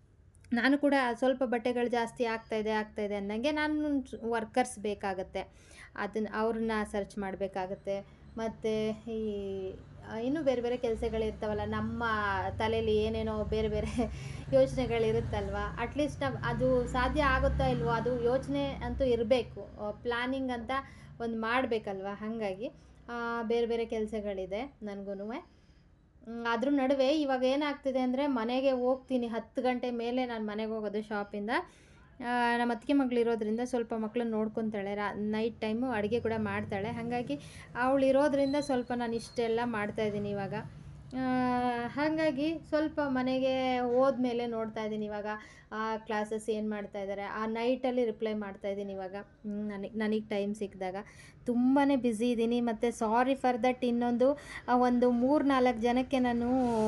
ನಾನು ಕೂಡ ಸ್ವಲ್ಪ ಬಟ್ಟೆಗಳು ಜಾಸ್ತಿ ಆಗ್ತಾಯಿದೆ ಅನ್ನಂಗೆ ನಾನು ವರ್ಕರ್ಸ್ ಬೇಕಾಗತ್ತೆ, ಅದನ್ನು ಅವ್ರನ್ನ ಸರ್ಚ್ ಮಾಡಬೇಕಾಗತ್ತೆ. ಮತ್ತು ಈ ಇನ್ನೂ ಬೇರೆ ಬೇರೆ ಕೆಲಸಗಳಿರ್ತಾವಲ್ಲ, ನಮ್ಮ ತಲೆಯಲ್ಲಿ ಏನೇನೋ ಬೇರೆ ಬೇರೆ ಯೋಚನೆಗಳಿರುತ್ತಲ್ವ. ಅಟ್ಲೀಸ್ಟ್ ಅದು ಸಾಧ್ಯ ಆಗುತ್ತಾ ಇಲ್ವೋ ಅದು ಯೋಚನೆ ಅಂತೂ ಇರಬೇಕು, ಪ್ಲ್ಯಾನಿಂಗ್ ಅಂತ ಒಂದು ಮಾಡಬೇಕಲ್ವ. ಹಾಗಾಗಿ ಬೇರೆ ಬೇರೆ ಕೆಲಸಗಳಿದೆ ನನಗೂ. ಅದ್ರ ನಡುವೆ ಇವಾಗ ಏನಾಗ್ತಿದೆ ಅಂದರೆ, ಮನೆಗೆ ಹೋಗ್ತೀನಿ 10 ಗಂಟೆ ಮೇಲೆ ನಾನು ಮನೆಗೆ ಹೋಗೋದು ಶಾಪಿಂದ. ನಮ್ಮ ಅತ್ತಿಗೆ ಮಗಳಿರೋದ್ರಿಂದ ಸ್ವಲ್ಪ ಮಕ್ಕಳನ್ನ ನೋಡ್ಕೊತಾಳೆ, ನೈಟ್ ಟೈಮು ಅಡುಗೆ ಕೂಡ ಮಾಡ್ತಾಳೆ. ಹಾಗಾಗಿ ಅವಳಿರೋದ್ರಿಂದ ಸ್ವಲ್ಪ ನಾನು ಇಷ್ಟೆಲ್ಲ ಮಾಡ್ತಾಯಿದ್ದೀನಿ ಇವಾಗ. ಹಾಗಾಗಿ ಸ್ವಲ್ಪ ಮನೆಗೆ ಹೋದ್ಮೇಲೆ ನೋಡ್ತಾ ಇದ್ದೀನಿ ಇವಾಗ ಕ್ಲಾಸಸ್ ಏನು ಮಾಡ್ತಾಯಿದ್ದಾರೆ, ಆ ನೈಟಲ್ಲಿ ರಿಪ್ಲೈ ಮಾಡ್ತಾಯಿದ್ದೀನಿ ಇವಾಗ ನನಗೆ ಟೈಮ್ ಸಿಕ್ಕಿದಾಗ. ತುಂಬಾ ಬ್ಯುಸಿ ಇದ್ದೀನಿ. ಮತ್ತು ಸಾರಿ ಫಾರ್ ದಟ್. ಇನ್ನೊಂದು ಒಂದು 3-4 ಜನಕ್ಕೆ ನಾನು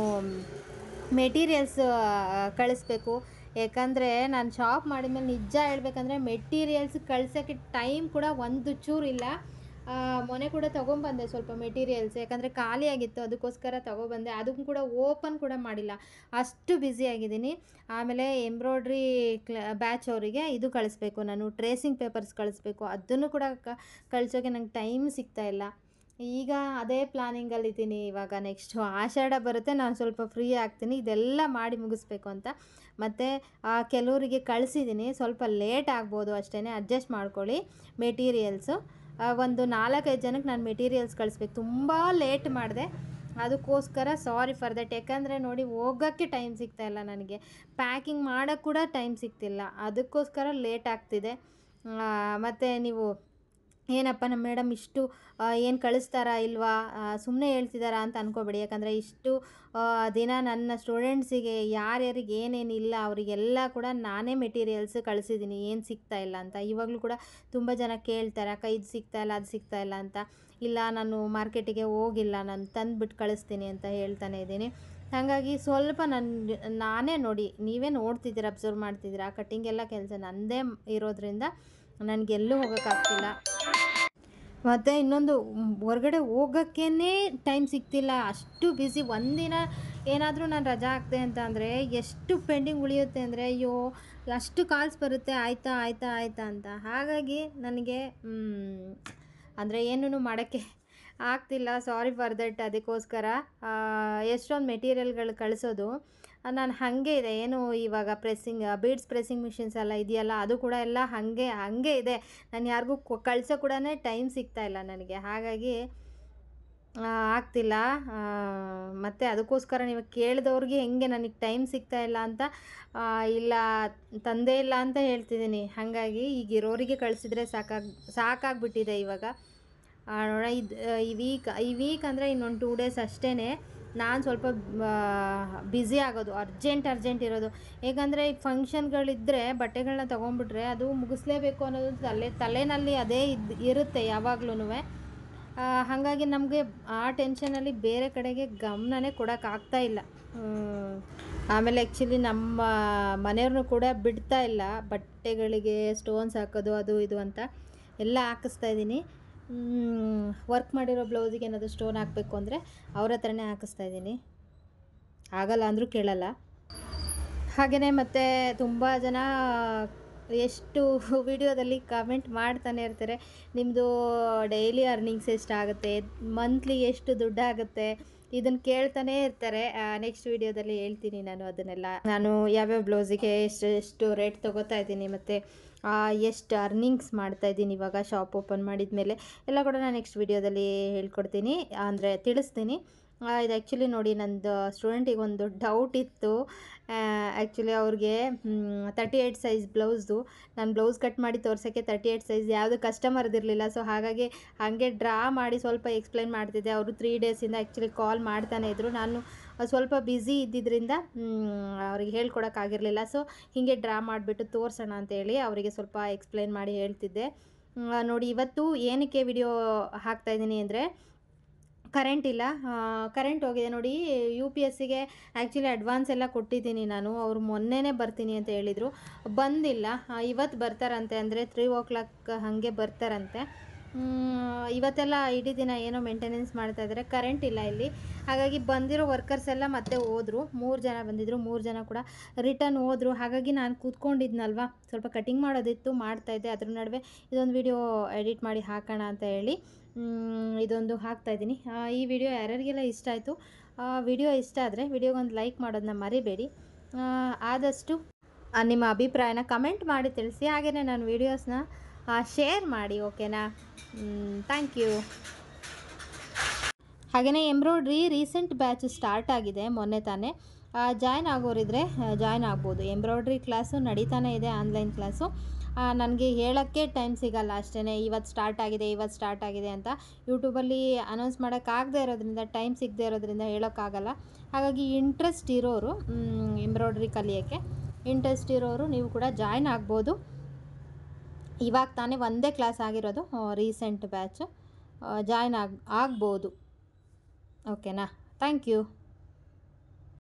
ಮೆಟೀರಿಯಲ್ಸ್ ಕಳಿಸ್ಬೇಕು. ಯಾಕಂದರೆ ನಾನು ಶಾಪ್ ಮಾಡಿದ್ಮೇಲೆ ನಿಜ ಹೇಳ್ಬೇಕಂದ್ರೆ ಮೆಟೀರಿಯಲ್ಸ್ ಕಳ್ಸೋಕ್ಕೆ ಟೈಮ್ ಕೂಡ ಒಂದು ಚೂರು ಇಲ್ಲ. ಮೊನ್ನೆ ಕೂಡ ತೊಗೊಂಬಂದೆ ಸ್ವಲ್ಪ ಮೆಟೀರಿಯಲ್ಸ್, ಯಾಕಂದರೆ ಖಾಲಿಯಾಗಿತ್ತು, ಅದಕ್ಕೋಸ್ಕರ ತೊಗೊಬಂದೆ. ಅದನ್ನು ಕೂಡ ಓಪನ್ ಕೂಡ ಮಾಡಿಲ್ಲ, ಅಷ್ಟು ಬ್ಯುಸಿಯಾಗಿದ್ದೀನಿ. ಆಮೇಲೆ ಎಂಬ್ರಾಯ್ಡ್ರಿ ಬ್ಯಾಚ್ ಅವರಿಗೆ ಇದು ಕಳಿಸ್ಬೇಕು, ನಾನು ಟ್ರೇಸಿಂಗ್ ಪೇಪರ್ಸ್ ಕಳಿಸ್ಬೇಕು. ಅದನ್ನು ಕೂಡ ಕಳಿಸೋಕ್ಕೆ ನಂಗೆ ಟೈಮ್ ಸಿಗ್ತಾಯಿಲ್ಲ. ಈಗ ಅದೇ ಪ್ಲ್ಯಾನಿಂಗಲ್ಲಿದ್ದೀನಿ. ಇವಾಗ ನೆಕ್ಸ್ಟು ಆಷಾಢ ಬರುತ್ತೆ, ನಾನು ಸ್ವಲ್ಪ ಫ್ರೀ ಆಗ್ತೀನಿ, ಇದೆಲ್ಲ ಮಾಡಿ ಮುಗಿಸ್ಬೇಕು ಅಂತ. ಮತ್ತು ಕೆಲವರಿಗೆ ಕಳಿಸಿದ್ದೀನಿ, ಸ್ವಲ್ಪ ಲೇಟ್ ಆಗ್ಬೋದು ಅಷ್ಟೇ, ಅಡ್ಜಸ್ಟ್ ಮಾಡ್ಕೊಳ್ಳಿ. ಮೆಟೀರಿಯಲ್ಸು ಒಂದು 4-5 ಜನಕ್ಕೆ ನಾನು ಮೆಟೀರಿಯಲ್ಸ್ ಕಳಿಸ್ಬೇಕು. ತುಂಬ ಲೇಟ್ ಮಾಡಿದೆ, ಅದಕ್ಕೋಸ್ಕರ ಸಾರಿ ಫಾರ್ ದಟ್. ಯಾಕಂದರೆ ನೋಡಿ, ಹೋಗೋಕ್ಕೆ ಟೈಮ್ ಸಿಗ್ತಾಯಿಲ್ಲ ನನಗೆ, ಪ್ಯಾಕಿಂಗ್ ಮಾಡೋಕ್ಕೆ ಕೂಡ ಟೈಮ್ ಸಿಗ್ತಿಲ್ಲ, ಅದಕ್ಕೋಸ್ಕರ ಲೇಟ್ ಆಗ್ತಿದೆ. ಮತ್ತು ನೀವು ಏನಪ್ಪ ನಮ್ಮ ಮೇಡಮ್ ಇಷ್ಟು ಏನು ಕಳಿಸ್ತಾರಾ ಇಲ್ವಾ, ಸುಮ್ಮನೆ ಹೇಳ್ತಿದ್ದಾರಾ ಅಂತ ಅಂದ್ಕೋಬೇಡಿ. ಯಾಕಂದರೆ ಇಷ್ಟು ದಿನ ನನ್ನ ಸ್ಟೂಡೆಂಟ್ಸಿಗೆ ಯಾರ್ಯಾರಿಗೆ ಏನೇನಿಲ್ಲ ಅವರಿಗೆಲ್ಲ ಕೂಡ ನಾನೇ ಮೆಟೀರಿಯಲ್ಸ್ ಕಳಿಸಿದ್ದೀನಿ, ಏನು ಸಿಗ್ತಾಯಿಲ್ಲ ಅಂತ. ಇವಾಗಲೂ ಕೂಡ ತುಂಬ ಜನ ಕೇಳ್ತಾರೆ, ಅಕ್ಕ ಇದು ಸಿಗ್ತಾಯಿಲ್ಲ ಅದು ಸಿಗ್ತಾಯಿಲ್ಲ ಅಂತ. ಇಲ್ಲ, ನಾನು ಮಾರ್ಕೆಟಿಗೆ ಹೋಗಿಲ್ಲ, ನಾನು ತಂದುಬಿಟ್ಟು ಕಳಿಸ್ತೀನಿ ಅಂತ ಹೇಳ್ತಾನೆ ಇದ್ದೀನಿ. ಹಾಗಾಗಿ ಸ್ವಲ್ಪ ನಾನೇ ನೋಡಿ, ನೀವೇ ನೋಡ್ತಿದ್ದೀರಾ, ಅಬ್ಸರ್ವ್ ಮಾಡ್ತಿದ್ದೀರಾ, ಕಟ್ಟಿಂಗ್ ಎಲ್ಲ ಕೆಲಸ ನನ್ನದೇ ಇರೋದ್ರಿಂದ ನನಗೆಲ್ಲೂ ಹೋಗೋಕ್ಕಾಗ್ತಿಲ್ಲ. ಮತ್ತು ಇನ್ನೊಂದು, ಹೊರಗಡೆ ಹೋಗೋಕ್ಕೇ ಟೈಮ್ ಸಿಗ್ತಿಲ್ಲ, ಅಷ್ಟು ಬ್ಯುಸಿ. ಒಂದಿನ ಏನಾದರೂ ನಾನು ರಜಾ ಹಾಕ್ದೆ ಅಂತ ಅಂದರೆ ಎಷ್ಟು ಪೆಂಡಿಂಗ್ ಉಳಿಯುತ್ತೆ ಅಂದರೆ, ಅಯ್ಯೋ ಅಷ್ಟು ಕಾಲ್ಸ್ ಬರುತ್ತೆ, ಆಯಿತಾ ಆಯಿತಾ ಆಯಿತಾ ಅಂತ. ಹಾಗಾಗಿ ನನಗೆ ಅಂದರೆ ಏನೂ ಮಾಡೋಕ್ಕೆ ಆಗ್ತಿಲ್ಲ, ಸಾರಿ ಫಾರ್ ದಟ್. ಅದಕ್ಕೋಸ್ಕರ ಎಷ್ಟೊಂದು ಮೆಟೀರಿಯಲ್ಗಳು ಕಳಿಸೋದು ನಾನು ಹಾಗೆ ಇದೆ. ಏನು ಇವಾಗ ಬೀಡ್ಸ್ ಪ್ರೆಸ್ಸಿಂಗ್ ಮಿಷಿನ್ಸ್ ಎಲ್ಲ ಇದೆಯಲ್ಲ, ಅದು ಕೂಡ ಎಲ್ಲ ಹಾಗೆ ಇದೆ. ನಾನು ಯಾರಿಗೂ ಕಳಿಸೋ ಕೂಡ ಟೈಮ್ ಸಿಗ್ತಾಯಿಲ್ಲ ನನಗೆ, ಹಾಗಾಗಿ ಆಗ್ತಿಲ್ಲ. ಮತ್ತು ಅದಕ್ಕೋಸ್ಕರ ನೀವು ಕೇಳಿದವ್ರಿಗೆ ಹೆಂಗೆ ನನಗೆ ಟೈಮ್ ಸಿಗ್ತಾಯಿಲ್ಲ ಅಂತ, ಇಲ್ಲ ತಂದೇ ಇಲ್ಲ ಅಂತ ಹೇಳ್ತಿದ್ದೀನಿ. ಹಾಗಾಗಿ ಈಗಿರೋರಿಗೆ ಕಳಿಸಿದ್ರೆ ಸಾಕಾಗ್ಬಿಟ್ಟಿದೆ ಇವಾಗ. ನೋಡೋಣ, ಈ ವೀಕ್ ಅಂದರೆ ಇನ್ನೊಂದು 2 ಡೇಸ್ ಅಷ್ಟೇ ನಾನು ಸ್ವಲ್ಪ ಬ್ಯುಸಿ ಆಗೋದು, ಅರ್ಜೆಂಟ್ ಇರೋದು. ಏಕೆಂದರೆ ಈ ಫಂಕ್ಷನ್ಗಳಿದ್ದರೆ ಬಟ್ಟೆಗಳನ್ನ ತೊಗೊಂಡ್ಬಿಟ್ರೆ ಅದು ಮುಗಿಸ್ಲೇಬೇಕು ಅನ್ನೋದು ತಲೆಯಲ್ಲಿ ಅದೇ ಇರುತ್ತೆ ಯಾವಾಗ್ಲೂ. ಹಾಗಾಗಿ ನಮಗೆ ಆ ಟೆನ್ಷನಲ್ಲಿ ಬೇರೆ ಕಡೆಗೆ ಗಮನನೇ ಕೊಡೋಕ್ಕಾಗ್ತಾಯಿಲ್ಲ. ಆಮೇಲೆ ಆ್ಯಕ್ಚುಲಿ ನಮ್ಮ ಮನೆಯವ್ರನ್ನೂ ಕೂಡ ಬಿಡ್ತಾ ಇಲ್ಲ, ಬಟ್ಟೆಗಳಿಗೆ ಸ್ಟೋನ್ಸ್ ಹಾಕೋದು ಅದು ಇದು ಅಂತ ಎಲ್ಲ ಹಾಕಿಸ್ತಾಯಿದ್ದೀನಿ. ವರ್ಕ್ ಮಾಡಿರೋ ಬ್ಲೌಸಿಗೆ ಏನಾದರೂ ಸ್ಟೋನ್ ಹಾಕಬೇಕು ಅಂದರೆ ಅವ್ರ ಹತ್ರನೇ ಹಾಕಿಸ್ತಾಯಿದ್ದೀನಿ, ಆಗಲ್ಲ ಅಂದರೂ ಕೇಳಲ್ಲ. ಹಾಗೆಯೇ ಮತ್ತು ತುಂಬ ಜನ ಎಷ್ಟು ವಿಡಿಯೋದಲ್ಲಿ ಕಮೆಂಟ್ ಮಾಡ್ತಾನೆ ಇರ್ತಾರೆ, ನಿಮ್ಮದು ಡೈಲಿ ಅರ್ನಿಂಗ್ಸ್ ಎಷ್ಟಾಗುತ್ತೆ, ಮಂತ್ಲಿ ಎಷ್ಟು ದುಡ್ಡಾಗುತ್ತೆ, ಇದನ್ನು ಕೇಳ್ತಾನೇ ಇರ್ತಾರೆ. ನೆಕ್ಸ್ಟ್ ವಿಡಿಯೋದಲ್ಲಿ ಹೇಳ್ತೀನಿ ನಾನು ಅದನ್ನೆಲ್ಲ. ನಾನು ಯಾವ್ಯಾವ ಬ್ಲೌಸಿಗೆ ಎಷ್ಟು ರೇಟ್ ತೊಗೋತಾ ಇದ್ದೀನಿ, ಮತ್ತು ಎಷ್ಟು ಅರ್ನಿಂಗ್ಸ್ ಮಾಡ್ತಾಯಿದ್ದೀನಿ ಇವಾಗ ಶಾಪ್ ಓಪನ್ ಮಾಡಿದ ಮೇಲೆ ಎಲ್ಲ ಕೂಡ ನಾನು ನೆಕ್ಸ್ಟ್ ವಿಡಿಯೋದಲ್ಲಿ ಹೇಳ್ಕೊಡ್ತೀನಿ, ಅಂದರೆ ತಿಳಿಸ್ತೀನಿ. ಇದು ಆ್ಯಕ್ಚುಲಿ ನೋಡಿ, ನಂದು ಸ್ಟೂಡೆಂಟಿಗೆ ಒಂದು ಡೌಟ್ ಇತ್ತು. ಆ್ಯಕ್ಚುಲಿ ಅವ್ರಿಗೆ 38 ಸೈಜ್ ಬ್ಲೌಸ್ದು, ನಾನು ಬ್ಲೌಸ್ ಕಟ್ ಮಾಡಿ ತೋರ್ಸೋಕ್ಕೆ 38 ಸೈಜ್ ಯಾವುದು ಕಸ್ಟಮರ್ದಿರಲಿಲ್ಲ. ಸೊ ಹಾಗಾಗಿ ಹಾಗೆ ಡ್ರಾ ಮಾಡಿ ಸ್ವಲ್ಪ ಎಕ್ಸ್ಪ್ಲೈನ್ ಮಾಡ್ತಿದ್ದೆ. ಅವರು 3 ಡೇಸಿಂದ ಆ್ಯಕ್ಚುಲಿ ಕಾಲ್ ಮಾಡ್ತಾನೆ ಇದ್ದರು. ನಾನು ಸ್ವಲ್ಪ ಬ್ಯುಸಿ ಇದ್ದಿದ್ದರಿಂದ ಅವ್ರಿಗೆ ಹೇಳ್ಕೊಡೋಕ್ಕಾಗಿರಲಿಲ್ಲ. ಸೊ ಹೀಗೆ ಡ್ರಾ ಮಾಡಿಬಿಟ್ಟು ತೋರಿಸೋಣ ಅಂತೇಳಿ ಅವರಿಗೆ ಸ್ವಲ್ಪ ಎಕ್ಸ್ಪ್ಲೈನ್ ಮಾಡಿ ಹೇಳ್ತಿದ್ದೆ. ನೋಡಿ, ಇವತ್ತು ಏನಕ್ಕೆ ವಿಡಿಯೋ ಹಾಕ್ತಾಯಿದ್ದೀನಿ ಅಂದರೆ, ಕರೆಂಟ್ ಇಲ್ಲ, ಕರೆಂಟ್ ಹೋಗಿದೆ ನೋಡಿ. UPSCಗೆ ಆ್ಯಕ್ಚುಲಿ ಅಡ್ವಾನ್ಸ್ ಎಲ್ಲ ಕೊಟ್ಟಿದ್ದೀನಿ ನಾನು. ಅವರು ಮೊನ್ನೆನೇ ಬರ್ತೀನಿ ಅಂತ ಹೇಳಿದರು, ಬಂದಿಲ್ಲ. ಇವತ್ತು ಬರ್ತಾರಂತೆ, ಅಂದರೆ 3 o'clock ಹಾಗೆ ಬರ್ತಾರಂತೆ. ಇವತ್ತೆಲ್ಲ ಇಡೀ ದಿನ ಏನೋ ಮೇಂಟೆನೆನ್ಸ್ ಮಾಡ್ತಾಯಿದ್ದಾರೆ, ಕರೆಂಟ್ ಇಲ್ಲ ಇಲ್ಲಿ. ಹಾಗಾಗಿ ಬಂದಿರೋ ವರ್ಕರ್ಸ್ ಎಲ್ಲ ಮತ್ತೆ ಹೋದರು. 3 ಜನ ಬಂದಿದ್ದರು, 3 ಜನ ಕೂಡ ರಿಟರ್ನ್ ಹೋದರು. ಹಾಗಾಗಿ ನಾನು ಕೂತ್ಕೊಂಡಿದ್ನಲ್ವ, ಸ್ವಲ್ಪ ಕಟಿಂಗ್ ಮಾಡೋದಿತ್ತು, ಮಾಡ್ತಾಯಿದ್ದೆ. ಅದ್ರ ನಡುವೆ ಇದೊಂದು ವಿಡಿಯೋ ಎಡಿಟ್ ಮಾಡಿ ಹಾಕೋಣ ಅಂತ ಹೇಳಿ ಇದೊಂದು ಹಾಕ್ತಾಯಿದ್ದೀನಿ. ಈ ವಿಡಿಯೋ ಯಾರ್ಯಾರಿಗೆಲ್ಲ ಇಷ್ಟ ಆಯಿತು, ವಿಡಿಯೋ ಇಷ್ಟ ಆದರೆ ವಿಡಿಯೋಗೊಂದು ಲೈಕ್ ಮಾಡೋದನ್ನ ಮರಿಬೇಡಿ. ಆದಷ್ಟು ನಿಮ್ಮ ಅಭಿಪ್ರಾಯನ ಕಮೆಂಟ್ ಮಾಡಿ ತಿಳಿಸಿ. ಹಾಗೆಯೇ ನನ್ನ ವೀಡಿಯೋಸ್ನ ಶೇರ್ ಮಾಡಿ, ಓಕೆನಾ? Thank you. ಹಾಗೆಯೇ ಎಂಬ್ರಾಯ್ಡ್ರಿ ರೀಸೆಂಟ್ ಬ್ಯಾಚ್ ಸ್ಟಾರ್ಟ್ ಆಗಿದೆ, ಮೊನ್ನೆ ತಾನೇ. ಜಾಯ್ನ್ ಆಗೋರಿದ್ರೆ ಜಾಯ್ನ್ ಆಗ್ಬೋದು. ಎಂಬ್ರಾಯ್ಡ್ರಿ ಕ್ಲಾಸು ನಡೀತಾನೆ ಇದೆ, ಆನ್ಲೈನ್ ಕ್ಲಾಸು. ನನಗೆ ಹೇಳೋಕ್ಕೆ ಟೈಮ್ ಸಿಗಲ್ಲ ಅಷ್ಟೇ, ಇವತ್ತು ಸ್ಟಾರ್ಟ್ ಆಗಿದೆ ಅಂತ. ಯೂಟ್ಯೂಬಲ್ಲಿ ಅನೌನ್ಸ್ ಮಾಡೋಕ್ಕಾಗದೇ ಇರೋದ್ರಿಂದ, ಟೈಮ್ ಸಿಗದೇ ಇರೋದ್ರಿಂದ ಹೇಳೋಕ್ಕಾಗಲ್ಲ. ಹಾಗಾಗಿ ಇಂಟ್ರೆಸ್ಟ್ ಇರೋರು, ಎಂಬ್ರಾಯ್ಡ್ರಿ ಕಲಿಯೋಕ್ಕೆ ಇಂಟ್ರೆಸ್ಟ್ ಇರೋರು ನೀವು ಕೂಡ ಜಾಯ್ನ್ ಆಗ್ಬೋದು. ಇವಾಗ ತಾನೇ ಒಂದೇ ಕ್ಲಾಸ್ ಆಗಿರೋದು, ರೀಸೆಂಟ್ ಬ್ಯಾಚು. ಜಾಯ್ನ್ ಆಗ್ಬೋದು, ಓಕೆನಾ? Thank you.